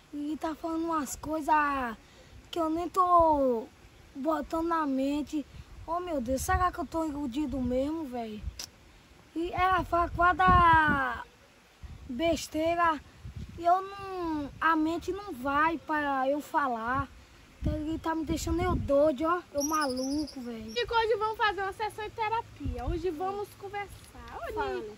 e tá falando umas coisas que eu nem tô botando na mente. Oh meu Deus, será que eu tô iludido mesmo, velho? E ela fala cada besteira e eu não. A mente não vai para eu falar. Ele tá me deixando eu doido, ó. Eu maluco, velho. Nico, hoje vamos fazer uma sessão de terapia. Hoje vamos conversar. Ô, Nico,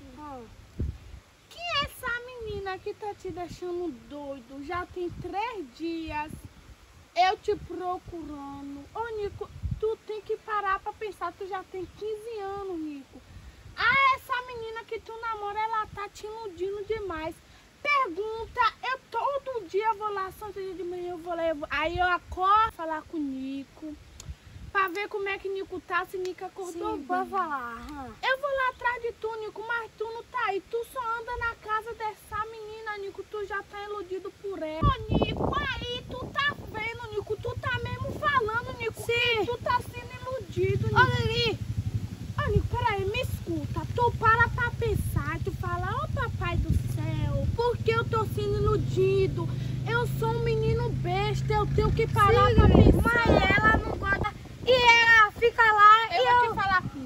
quem é essa menina que tá te deixando doido? Já tem 3 dias eu te procurando. Ô, Nico, tu tem que parar pra pensar. Tu já tem 15 anos, Nico. Ah, essa menina que tu namora, ela tá te iludindo demais. Pergunta, eu todo dia vou lá, só dia de manhã eu vou lá, aí eu acordo falar com o Nico, pra ver como é que o Nico tá, se o Nico acordou. Sim, pode falar. Eu vou lá atrás de tu, Nico, mas tu não tá aí, tu só anda na casa dessa menina, Nico, tu já tá iludido por ela. Ô, Nico, aí tu tá vendo, Nico, tu tá mesmo falando, Nico, Sim. que tu tá sendo iludido, Nico. Olha ali. Ô, Nico, peraí, me escuta, tu para pra pensar, tu fala, ô papai do céu, por que eu tô sendo iludido? Eu sou um menino besta, eu tenho que parar Sim, pra pensar. mas ela não gosta. E ela fica lá Eu e vou te falar aqui.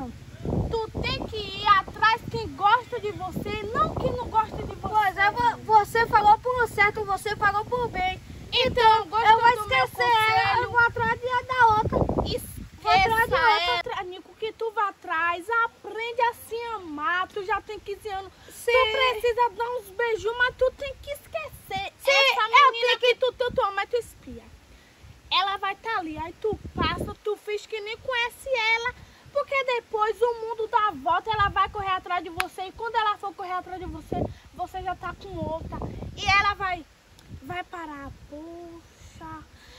Tu tem que ir atrás quem gosta de você, não quem não gosta de você. Pois é, você falou por certo, você falou por bem. Então, Eu vou esquecer ela, eu eu vou atrás da outra. atrás de Esqueça, Nico, que tu vai atrás, aprende a se amar, tu já tem 15 anos. Sim. Tu precisa dar uns beijos, mas tu tem que esquecer. Sim, essa eu menina que tu ama, tu espia. Ela vai estar ali, aí tu passa, tu finge que nem conhece ela, porque depois o mundo dá a volta, ela vai correr atrás de você, e quando ela for correr atrás de você, você já tá com outra. E ela vai parar, poxa,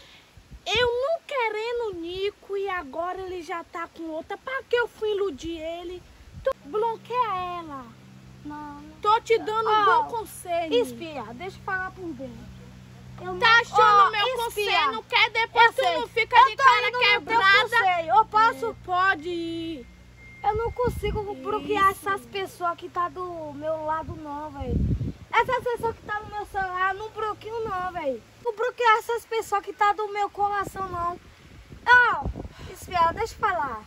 eu não querendo o Nico e agora ele já tá com outra, pra que eu fui iludir ele? Tu bloqueia ela. Não. Tô te dando um bom conselho. Espia, deixa eu falar por bem. Eu Tá achando meu espia. conselho? Não quer? Depois Eu tu sei. não fica Eu de tô cara indo no teu quebrada. conselho. Eu posso? Pode ir. Eu não consigo bloquear Isso. essas pessoas que tá do meu lado não, velho. Essas pessoas que tá no meu celular, eu não bloqueio não, velho. Não bloquear essas pessoas que tá do meu coração não. Ó, espera, deixa eu falar.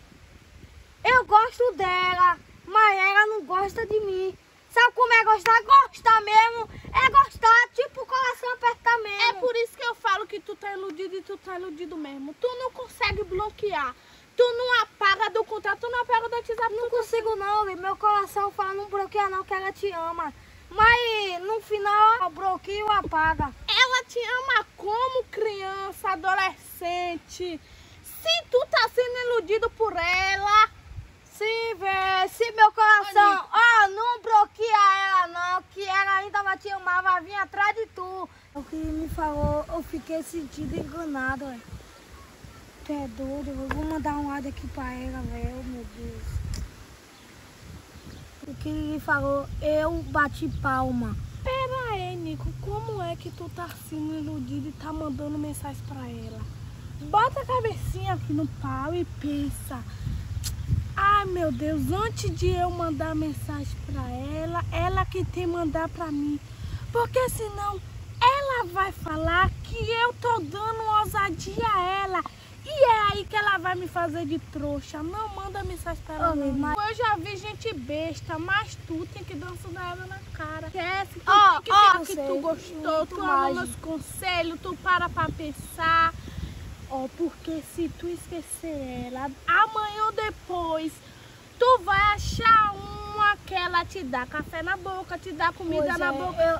Eu gosto dela, mas ela não gosta de mim. Sabe como é gostar? Gostar mesmo. É gostar, tipo o coração apertar mesmo. É por isso que eu falo que tu tá iludido e tu tá iludido mesmo. Tu não consegue bloquear. Tu não apaga do contato, tu não apaga do WhatsApp. Não consigo não, velho. Meu coração fala, não bloqueia não, que ela te ama. Mas no final, eu bloqueio e apaga. Ela te ama como criança, adolescente. Se tu tá sendo iludido por ela... Sim, velho. Se meu coração, não bloqueia ela não, que ela ainda vai te amar, vai vir atrás de tu. O que me falou, eu fiquei sentindo enganado, velho. Tu é doido, eu vou mandar um áudio aqui pra ela, velho, meu Deus. O que ele falou, eu bati palma. Pera aí, Nico, como é que tu tá sendo iludido e tá mandando mensagem pra ela? Bota a cabecinha aqui no pau e pensa. Ai, meu Deus, antes de eu mandar mensagem pra ela, ela que tem que mandar pra mim. Porque senão ela vai falar que eu tô dando ousadia a ela. E é aí que ela vai me fazer de trouxa. Não manda mensagem pra ela, não. Mas... Eu já vi gente besta, mas tu tem que dar uma sonhada na cara. Esquece que tu gostou, tu ama meus conselhos, tu para pra pensar. Porque se tu esquecer ela, amanhã ou depois, tu vai achar uma que ela te dá café na boca, te dá comida na boca.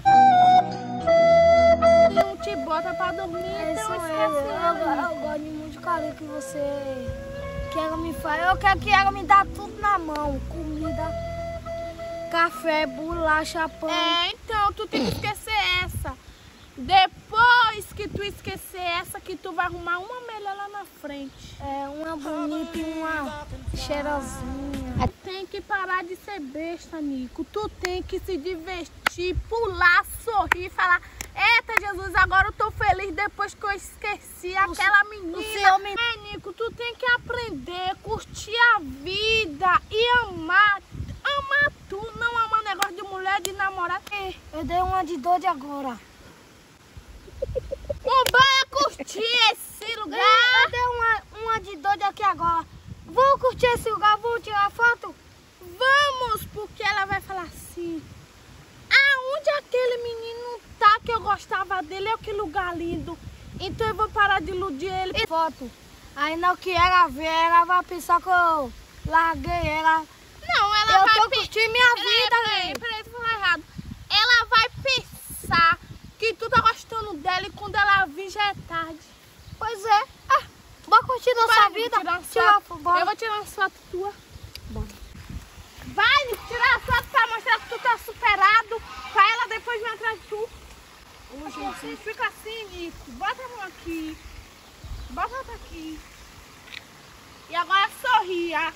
Não te bota pra dormir, então esquece ela. Eu gosto muito de carinho que você que ela me faz. Eu quero que ela me dá tudo na mão. Comida, café, bolacha, pão. Então tu tem que esquecer essa. Depois que tu esquecer essa, que tu vai arrumar uma melhor lá na frente. Uma bonita e uma cheirosinha. Tem que parar de ser besta, Nico. Tu tem que se divertir, pular, sorrir, falar: eita, Jesus, agora eu tô feliz depois que eu esqueci aquela menina. Nico, tu tem que aprender, curtir a vida e amar. Amar tu, não amar negócio de mulher, de namorar. Eu dei uma de doido agora. curtir esse lugar, vamos tirar foto? Vamos, porque ela vai falar assim: aonde aquele menino tá que eu gostava dele? É que lugar lindo. Então eu vou parar de iludir ele. E foto. Aí não que ela ver, ela vai pensar que eu larguei ela. Não, ela vai... Eu tô curtindo minha vida, Peraí, tu falou errado. Ela vai pensar que tu tá gostando dela e quando ela vir já é tarde. Pois é. Ah, bora curtir nossa vida. Eu vou tirar uma foto tua. Bora. Vai tirar a foto pra mostrar que tu tá superado. Pra ela depois vir atrás de tu. Assim, fica assim, Nico. Bota a mão aqui. Bota a outra aqui. E agora sorria.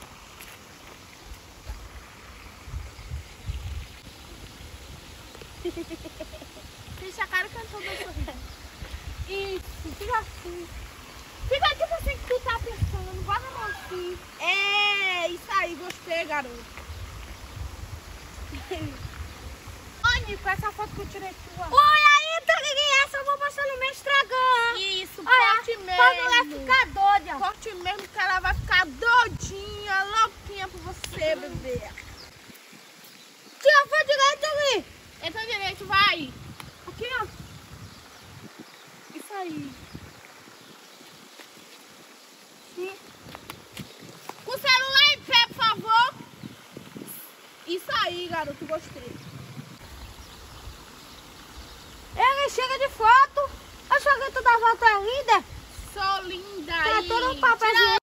Fecha a cara que eu tô sorrindo. Isso, fica assim. Fica tipo assim que tu tá pensando. Bota a mão assim. É, isso aí, gostei, garoto. Ô, Nico, essa foto que eu tirei tua. Oi, aí, tá ligado? Essa eu vou passar no meu Instagram. Isso, Olha, corte mesmo. quando ela ficar doida. Corte mesmo que ela vai ficar doidinha, louquinha por você, bebê. Tira a foto direita ali. Entra direito, vai. Aqui, ó. Isso aí. Sim. Com o celular em pé, por favor. Isso aí, garoto, gostei. Ele chega de foto. Achou que tu dá foto é linda? Sou linda Tá aí. todo um papel.